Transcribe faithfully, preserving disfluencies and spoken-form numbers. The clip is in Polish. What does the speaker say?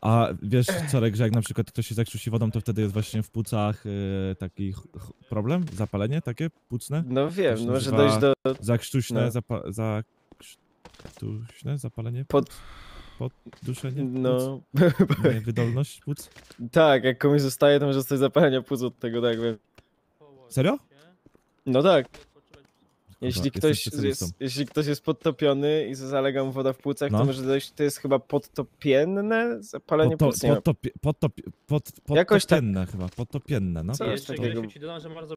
A wiesz, Czarek, że jak na przykład ktoś się zakrztusi wodą, to wtedy jest właśnie w płucach y, taki ch- ch- problem? Zapalenie takie płucne? No To wiem, się no może nazywa dojść do... Zakrztuśne, no. zapa zakrztuśne zapalenie Pod... płuc? Podduszenie płuc? No... Nie, wydolność płuc? tak, jak komuś zostaje, to może zostać zapalenie płuc od tego, tak wiem. Serio? No tak. Kurwa, Jeśli jestem ktoś, specjalistą. jest, jeśli ktoś jest podtopiony i zalega mu woda w płucach, No. to może dojść, to jest chyba podtopienne zapalenie Podto, płuc, nie wiem. podtopie, podtopie, pod, Jakoś tak. podtopienne chyba, podtopienne, no. Co? I Coś jeszcze takiego. Grzesiu ci dodam, że bardzo